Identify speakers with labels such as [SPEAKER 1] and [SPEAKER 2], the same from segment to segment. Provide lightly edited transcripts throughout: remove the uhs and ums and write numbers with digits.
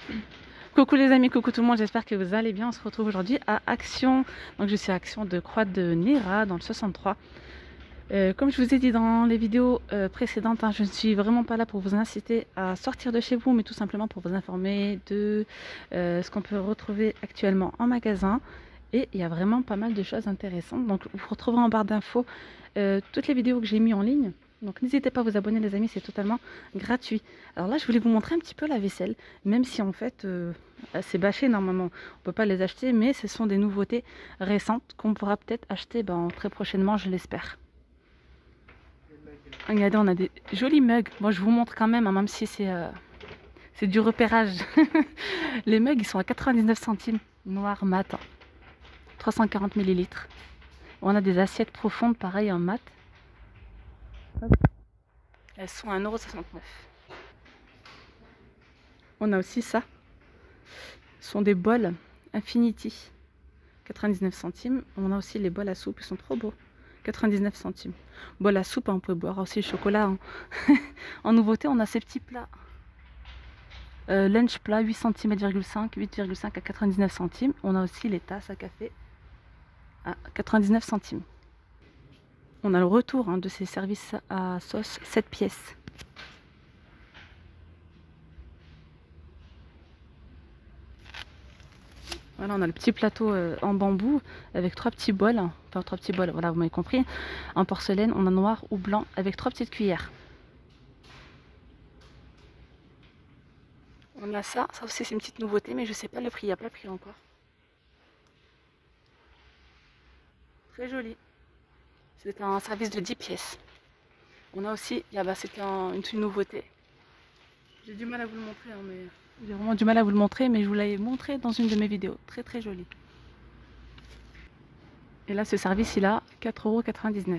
[SPEAKER 1] Coucou les amis, coucou tout le monde, j'espère que vous allez bien. On se retrouve aujourd'hui à Action. Donc je suis à Action de Croix de Néra dans le 63. Comme je vous ai dit dans les vidéos précédentes, je ne suis vraiment pas là pour vous inciter à sortir de chez vous, mais tout simplement pour vous informer de ce qu'on peut retrouver actuellement en magasin. Et il y a vraiment pas mal de choses intéressantes. Donc vous retrouverez en barre d'infos toutes les vidéos que j'ai mises en ligne. Donc n'hésitez pas à vous abonner les amis, c'est totalement gratuit. Alors là je voulais vous montrer un petit peu la vaisselle, même si en fait c'est bâché normalement, on ne peut pas les acheter, mais ce sont des nouveautés récentes qu'on pourra peut-être acheter très prochainement, je l'espère. Regardez, on a des jolis mugs, moi je vous montre quand même, même si c'est du repérage. Les mugs ils sont à 99 centimes, noir mat, 340 ml. On a des assiettes profondes pareil en mat. Elles sont à 1,69 €. On a aussi ça. Ce sont des bols Infinity. 99 centimes. On a aussi les bols à soupe. Ils sont trop beaux. 99 centimes. Bol à soupe, on peut boire aussi le chocolat. En nouveauté, on a ces petits plats. Lunch plat 8 cm, 8,5 à 99 centimes. On a aussi les tasses à café à 99 centimes. On a le retour de ces services à sauce 7 pièces. Voilà, on a le petit plateau en bambou avec 3 petits bols, enfin 3 petits bols, voilà, vous m'avez compris. En porcelaine, on a noir ou blanc avec 3 petites cuillères. On a ça aussi c'est une petite nouveauté, mais je sais pas le prix, il n'y a pas le prix encore. Très joli. C'est un service de 10 pièces. On a aussi, c'était une nouveauté. J'ai du mal à vous le montrer, mais j'ai vraiment du mal à vous le montrer, mais je vous l'avais montré dans une de mes vidéos. Très très joli. Et là, ce service, il a 4,99 €.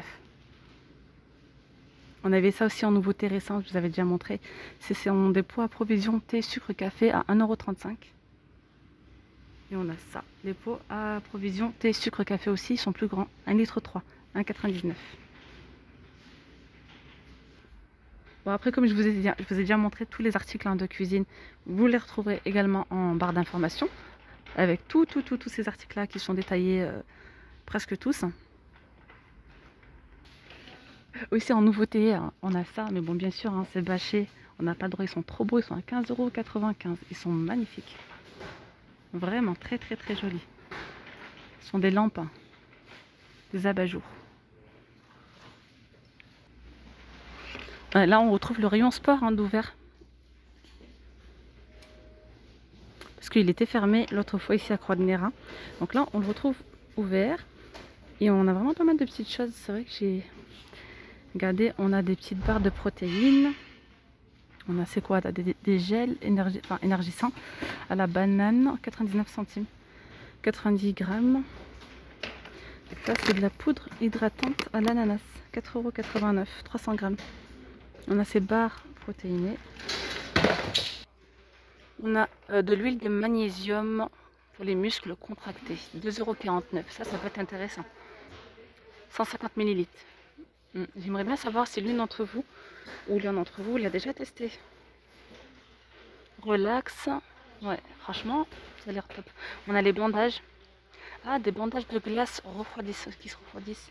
[SPEAKER 1] On avait ça aussi en nouveauté récente, je vous avais déjà montré. C'est des pots à provision thé, sucre, café à 1,35 €. Et on a ça, les pots à provision thé, sucre, café aussi, ils sont plus grands, 1,3 litre, 1,99 €. Bon, après, comme je vous ai déjà montré tous les articles de cuisine, vous les retrouverez également en barre d'informations, avec tous ces articles-là qui sont détaillés presque tous. Aussi en nouveauté, on a ça, mais bon, bien sûr, c'est bâché, on n'a pas le droit, ils sont trop beaux, ils sont à 15,95 €, ils sont magnifiques. Vraiment très très très jolis. Ce sont des lampes, des abat-jours. Là, on retrouve le rayon sport d'ouvert. Parce qu'il était fermé l'autre fois ici à Croix de Néra. Donc là, on le retrouve ouvert. Et on a vraiment pas mal de petites choses. C'est vrai que j'ai regardé, on a des petites barres de protéines. On a c'est quoi des gels énergisants à la banane, 99 centimes. 90 grammes. Ça, c'est de la poudre hydratante à l'ananas, 4,89 €, 300 grammes. On a ces barres protéinées. On a de l'huile de magnésium pour les muscles contractés, 2,49 €. Ça peut être intéressant. 150 ml. J'aimerais bien savoir si l'une d'entre vous ou l'un d'entre vous l'a déjà testé. Relax. Ouais, franchement, ça a l'air top. On a les bandages. Ah, des bandages de glace qui se refroidissent.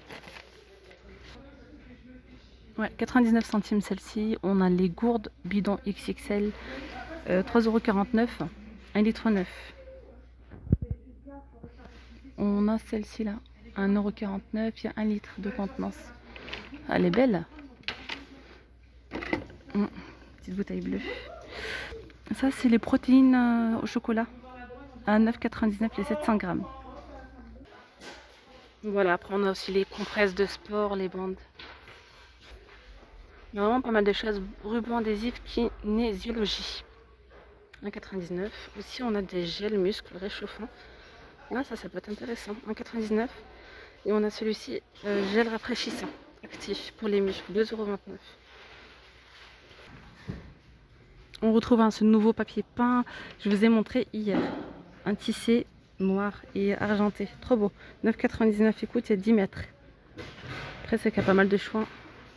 [SPEAKER 1] Ouais, 99 centimes celle-ci. On a les gourdes bidon XXL, 3,49 €, 1,9 litre. On a celle-ci là, 1,49 €, il y a 1 litre de contenance. Elle est belle. Petite bouteille bleue. Ça, c'est les protéines au chocolat, à 9,99 € les 700 grammes. Voilà, après on a aussi les compresses de sport, les bandes. Il y a vraiment pas mal de choses. Ruban adhésif kinésiologie, 1,99 €. Aussi, on a des gels muscles réchauffants. Là, ça peut être intéressant, 1,99 €. Et on a celui-ci, gel rafraîchissant, actif pour les muscles, 2,29 €. On retrouve ce nouveau papier peint, je vous ai montré hier. Un tissé noir et argenté, trop beau. 9,99 €, écoute, il y a 10 mètres. Après, c'est qu'il y a pas mal de choix.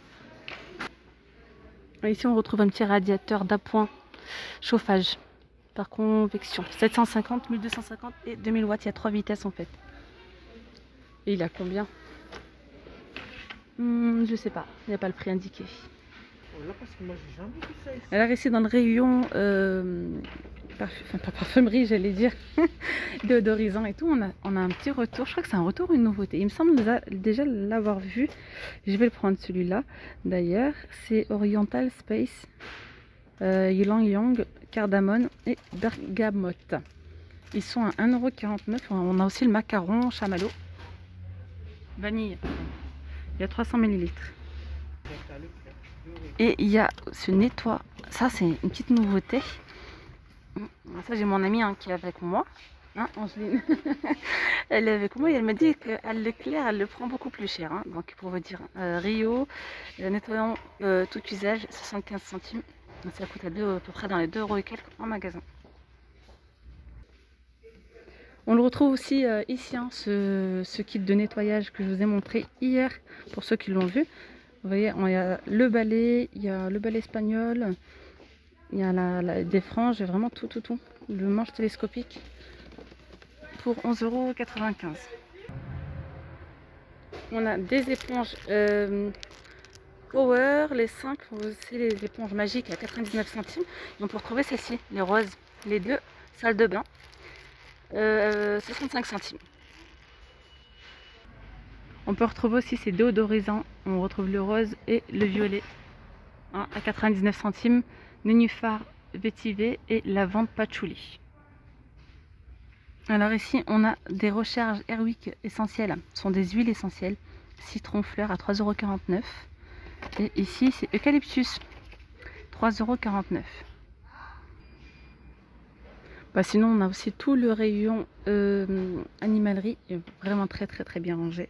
[SPEAKER 1] Ici, on retrouve un petit radiateur d'appoint chauffage. par convection. 750, 1250 et 2000 watts. Il y a 3 vitesses en fait. Et il a combien? Je sais pas. Il n'y a pas le prix indiqué.
[SPEAKER 2] Là, parce que moi, j'ai jamais vu ça ici.
[SPEAKER 1] Elle a resté dans le rayon enfin, pas parfumerie, j'allais dire, déodorisant et tout. On a un petit retour. Je crois que c'est un retour, une nouveauté. Il me semble déjà l'avoir vu. Je vais le prendre celui-là. D'ailleurs, c'est Oriental Space, Ylang Ylang, Cardamone et Bergamote. Ils sont à 1,49 €. On a aussi le macaron, chamallow, vanille. Il y a 300 ml. Et il y a ce nettoie. Ça, c'est une petite nouveauté. Ça, j'ai mon amie qui est avec moi. Angeline. Elle est avec moi et elle me dit qu'à Leclerc, elle le prend beaucoup plus cher. Donc, pour vous dire, Rio, nettoyant tout usage, 75 centimes. Donc, ça coûte à peu près dans les 2 € et quelques en magasin. On le retrouve aussi ici, ce kit de nettoyage que je vous ai montré hier, pour ceux qui l'ont vu. Vous voyez, il y a le balai, il y a le balai espagnol, il y a des franges, vraiment tout. Le manche télescopique pour 11,95 €. On a des éponges Power, les simples, aussi les éponges magiques à 99 centimes. Et on peut retrouver celles-ci, les roses, les deux salles de bain, 65 centimes. On peut retrouver aussi ces déodorisants. On retrouve le rose et le violet à 99 centimes. Nénuphar vétiver et lavande patchouli. Alors ici, on a des recharges Airwick essentielles. Ce sont des huiles essentielles. Citron fleur à 3,49 €. Et ici, c'est eucalyptus. 3,49 €. Sinon, on a aussi tout le rayon animalerie. Vraiment très bien rangé.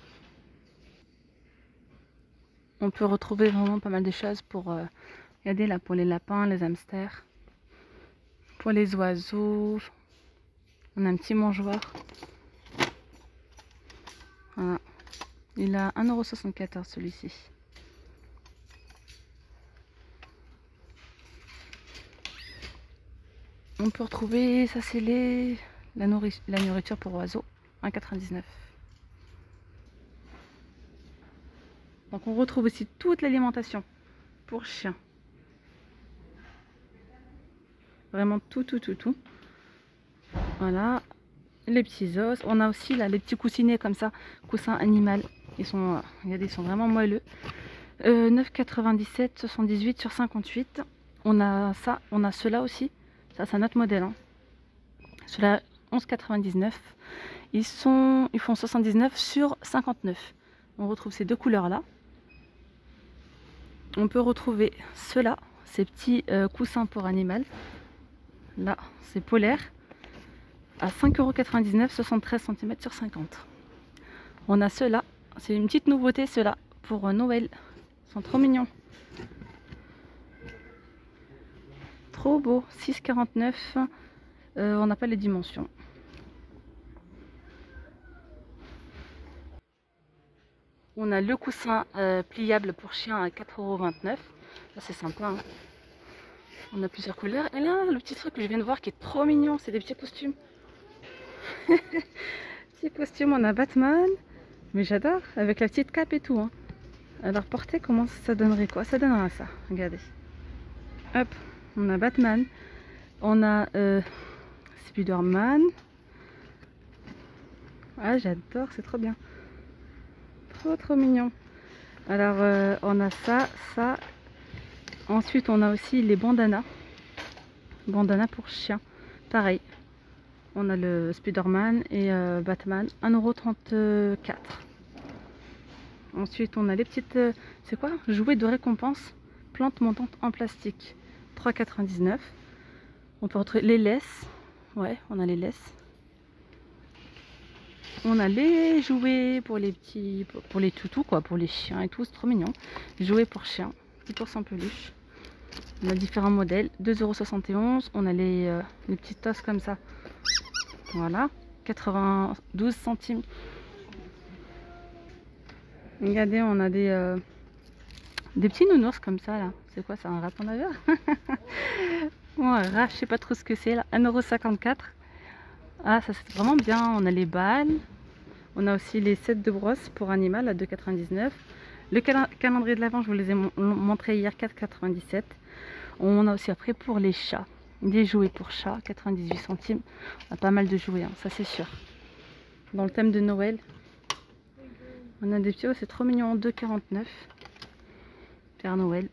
[SPEAKER 1] On peut retrouver vraiment pas mal de choses pour, regardez là, pour les lapins, les hamsters, pour les oiseaux. On a un petit mangeoire. Voilà. Il a 1,74 € celui-ci. On peut retrouver, ça c'est la nourriture pour oiseaux, 1,99 €. Donc on retrouve aussi toute l'alimentation pour chiens. Vraiment tout. Voilà, les petits os. On a aussi là les petits coussinets comme ça, coussins animal. Ils sont, regardez, ils sont vraiment moelleux. 9,97 €, 78 sur 58. On a ça, on a ceux-là aussi. Ça c'est un autre modèle. Ceux-là 11,99 €. Ils font 79 sur 59. On retrouve ces deux couleurs là. On peut retrouver ceux-là, ces petits coussins pour animal. Là, c'est polaire. À 5,99 €, 73 cm sur 50. On a ceux-là. C'est une petite nouveauté, ceux-là, pour Noël. Ils sont trop mignons. Trop beau. 6,49 €. On n'a pas les dimensions. On a le coussin pliable pour chien à 4,29 €. Ça c'est sympa. On a plusieurs couleurs. Et là, le petit truc que je viens de voir qui est trop mignon, c'est des petits costumes. Petits costumes, on a Batman. Mais j'adore, avec la petite cape et tout. Alors porter, comment ça donnerait quoi? Ça donnera ça, regardez. Hop, on a Batman. On a Spider-Man. Ah, j'adore, c'est trop bien. Trop mignon. Alors on a ça. Ensuite on a aussi les bandanas. Bandanas pour chien. Pareil. On a le Spider-Man et Batman. 1,34 €. Ensuite on a les petites... c'est quoi? Jouets de récompense. Plantes montantes en plastique. 3,99 €. On peut retrouver les laisses. Ouais, on a les laisses. On a les jouets pour les petits, pour les toutous quoi, pour les chiens et tout, c'est trop mignon. Jouets pour chiens, petit ours en peluche. On a différents modèles, 2,71 €. On a les petites tasses comme ça. Voilà, 92 centimes. Regardez, on a des petits nounours comme ça là. C'est quoi, c'est un lapin laveur? Voilà, je sais pas trop ce que c'est là. 1,54 €. Ah, ça c'est vraiment bien. On a les balles. On a aussi les sets de brosse pour animal à 2,99 €. Le calendrier de l'Avent, je vous les ai montré hier, 4,97 €. On a aussi après pour les chats, des jouets pour chats, 98 centimes. On a pas mal de jouets, hein, ça c'est sûr. Dans le thème de Noël, on a des petits, oh, c'est trop mignon, 2,49 €. Père Noël.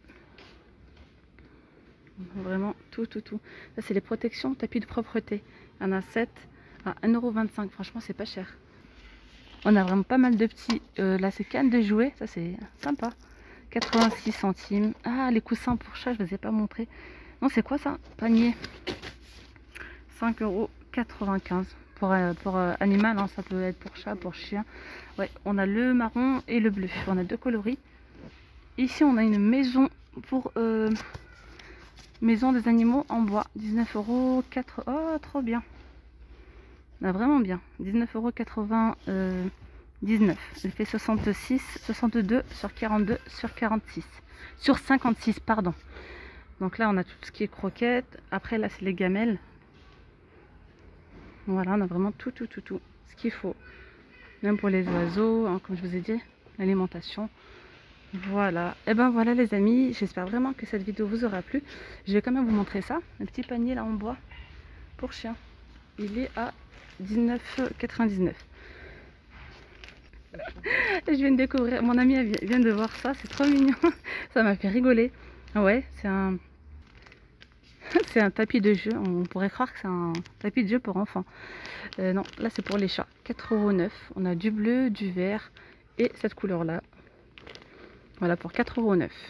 [SPEAKER 1] Vraiment tout. Ça c'est les protections, tapis de propreté. Il y en a 7 à 1,25 €. Franchement, c'est pas cher. On a vraiment pas mal de petits. Là, c'est canne de jouets. Ça, c'est sympa. 86 centimes. Ah, les coussins pour chat, je ne vous ai pas montré. Non, c'est quoi ça? Panier. 5,95 € pour animal. Hein, ça peut être pour chat, pour chien. Ouais, on a le marron et le bleu. On a deux coloris. Ici, on a une maison pour maison des animaux en bois. 19 €. Oh, trop bien. Là, vraiment bien. 19,99 €. Elle fait 62 sur 42 sur 46. Sur 56, pardon. Donc là, on a tout ce qui est croquettes. Après, là, c'est les gamelles. Voilà, on a vraiment tout. Ce qu'il faut. Même pour les oiseaux, hein, comme je vous ai dit, l'alimentation. Voilà. Et ben voilà les amis, j'espère vraiment que cette vidéo vous aura plu. Je vais quand même vous montrer ça. Le petit panier là en bois pour chien. Il est à 19,99 €. Je viens de découvrir, mon ami vient de voir ça, c'est trop mignon. Ça m'a fait rigoler. Ouais, c'est un tapis de jeu. On pourrait croire que c'est un tapis de jeu pour enfants. Non, là c'est pour les chats. 4,09 €. On a du bleu, du vert et cette couleur là. Voilà pour 4,09 €.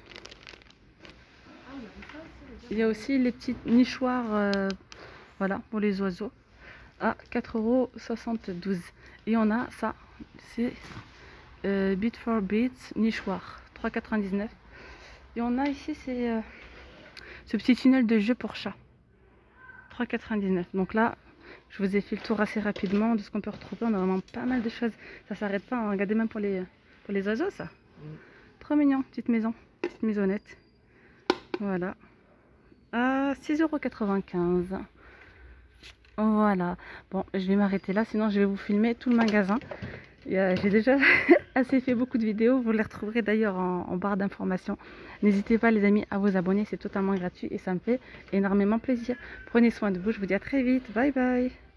[SPEAKER 1] Il y a aussi les petites nichoirs, voilà, pour les oiseaux à 4,72 €. Et on a ça, c'est Bit for Bits nichoir, 3,99 €. Et on a ici c'est ce petit tunnel de jeu pour chat, 3,99 €. Donc là, je vous ai fait le tour assez rapidement de ce qu'on peut retrouver. On a vraiment pas mal de choses. Ça s'arrête pas, hein. Regardez même pour les oiseaux, ça. Trop mignon, petite maison, petite maisonnette. Voilà. À 6,95 €. Voilà. Bon, je vais m'arrêter là, sinon je vais vous filmer tout le magasin. J'ai déjà assez fait beaucoup de vidéos. Vous les retrouverez d'ailleurs en barre d'informations. N'hésitez pas les amis à vous abonner, c'est totalement gratuit et ça me fait énormément plaisir. Prenez soin de vous, je vous dis à très vite. Bye bye.